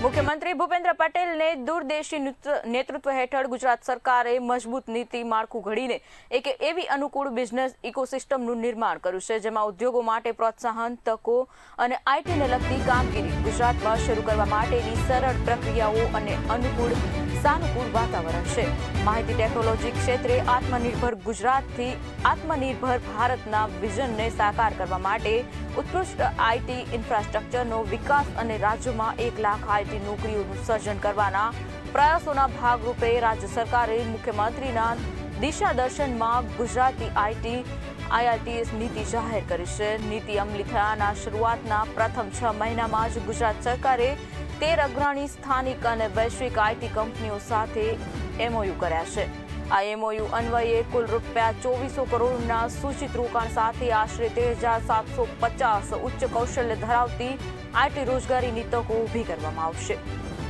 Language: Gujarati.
મુખ્યમંત્રી ભૂપેન્દ્ર પટેલને દૂરદેશી નેતૃત્વ હેઠળ ગુજરાત સરકારે મજબૂત નીતિ માળખું ઘડીને એક એવી અનુકૂળ બિઝનેસ ઇકોસિસ્ટમનું નિર્માણ કર્યું છે, જેમાં ઉદ્યોગો માટે પ્રોત્સાહન, તકો અને આઈટીને લગતી કામગીરી ગુજરાતમાં શરૂ કરવા માટેની સરળ પ્રક્રિયાઓ અને સાનુકૂળ વાતાવરણ છે. માહિતી ટેકનોલોજી ક્ષેત્રે આત્મનિર્ભર ગુજરાતથી આત્મનિર્ભર ભારતના વિઝનને સાકાર કરવા માટે ઉત્કૃષ્ટ આઈટી ઇન્ફ્રાસ્ટ્રક્ચરનો વિકાસ અને રાજ્યમાં 1 લાખ આઈટી નોકરીઓનું સર્જન કરવાના પ્રયાસોના ભાગરૂપે રાજ્ય સરકારે મુખ્યમંત્રીના દિશાદર્શનમાં ગુજરાતી આઈઆઈટીએસ નીતિ જાહેર કરી છે. નીતિ અમલી થયાના શરૂઆતના પ્રથમ 6 મહિનામાં જ ગુજરાત સરકારે 13 અગ્રણી સ્થાનિક અને વૈશ્વિક આઈટી કંપનીઓ સાથે એમઓયુ કર્યા છે. આ એમઓયુ અન્વયે કુલ ₹2400 કરોડના સૂચિત રોકાણ સાથે આશરે 13,750 ઉચ્ચ કૌશલ્ય ધરાવતી આઈટી રોજગારીની તકો ઊભી કરવામાં આવશે.